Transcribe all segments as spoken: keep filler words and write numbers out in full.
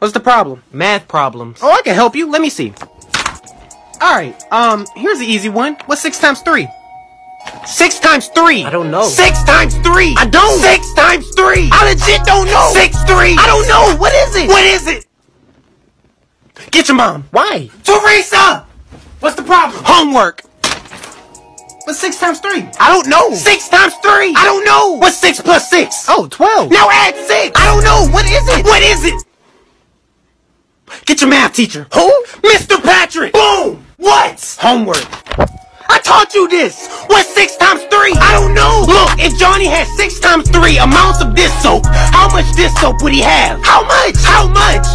What's the problem? Math problems. Oh, I can help you. Let me see. Alright, um, here's the easy one. What's six times three? Six times three! I don't know. Six times three! I don't! Six times three! I legit don't know! Six three! I don't know! What is it? What is it? Get your mom. Why? Teresa! What's the problem? Homework! What's six times three? I don't know. Six times three! I don't know! What's six plus six? Oh, twelve. Now add six! I don't know! What is it? What is it? Get your math teacher. Who? Mister Patrick! Boom! What? Homework. I taught you this! What's six times three? I don't know! Look, if Johnny had six times three amounts of this soap, how much this soap would he have? How much? How much?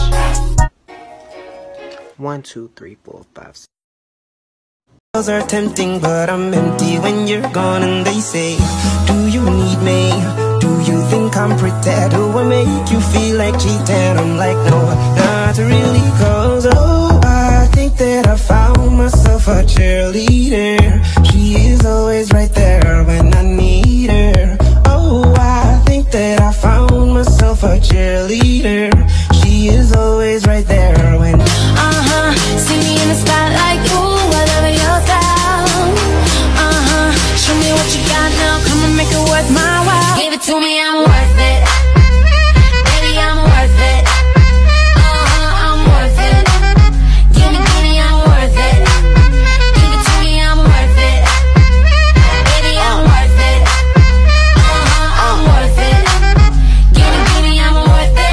One, two, three, four, five, six. Those are tempting, but I'm empty when you're gone. And they say, do you need me? Do you think I'm pretend? Do I make you feel like cheating? I'm like, no, not really, cause oh, I think that I found myself a cheerleader. She is always right there when I need her. Oh, I think that I found myself a cheerleader. She is always right there when Uh-huh, see me in the spotlight, ooh, whatever your style. Uh-huh, show me what you got now, come and make it worth my while. Give it to me, I'm worth it. Baby, I'm worth it. Uh-huh, I'm worth it. Give me, give me, I'm worth it. Give it to me, I'm worth it. Baby, I'm worth it. Uh-huh, I'm worth it. Give me, give me, I'm worth it.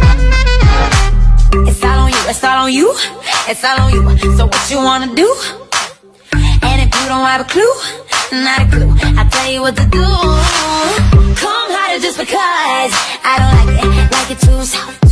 It's all on you, it's all on you. It's all on you, so what you wanna do? And if you don't have a clue, not a clue, I'll tell you what to do. Come harder just because I don't like it, like it too soft.